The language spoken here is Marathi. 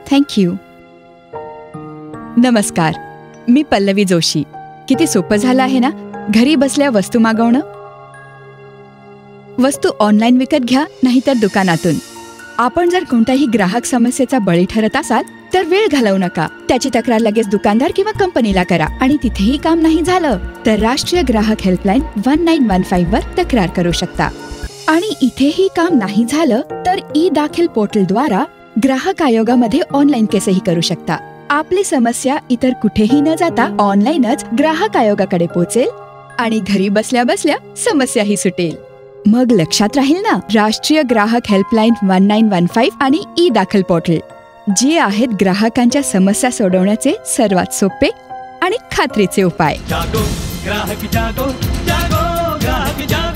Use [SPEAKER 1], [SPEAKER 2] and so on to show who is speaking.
[SPEAKER 1] थँक्यू. नमस्कार, मी पल्लवी जोशी. किती सोपं झालं आहे ना घरी बसल्या वस्तू मागवणं. वस्तू ऑनलाईन विकत घ्या, नाहीतर दुकानातून. आपण जर कोणत्याही ग्राहक समस्येचा बळी ठरत असाल तर वेळ घालवू नका. त्याची तक्रार लगेच दुकानदार किंवा कंपनीला करा. आणि तिथेही काम नाही झालं तर राष्ट्रीय ग्राहक हेल्पलाईन 1915 वर तक्रार करू शकता. आणि इथेही काम नाही झालं तर ई-दाखिल पोर्टलद्वारा ग्राहक आयोगामध्ये ऑनलाईन केसही करू शकता. आपली समस्या इतर कुठेही न जाता ऑनलाईनच ग्राहक आयोगाकडे पोहोचेल आणि घरी बसल्या बसल्या समस्याही सुटेल. मग लक्षात राहील ना, राष्ट्रीय ग्राहक हेल्पलाईन 1915 आणि ई-दाखल पोर्टल, जे आहेत ग्राहकांच्या समस्या सोडवण्याचे सर्वात सोपे आणि खात्रीचे उपाय.
[SPEAKER 2] जागो ग्राहक जागो, जागो ग्राहक जागो.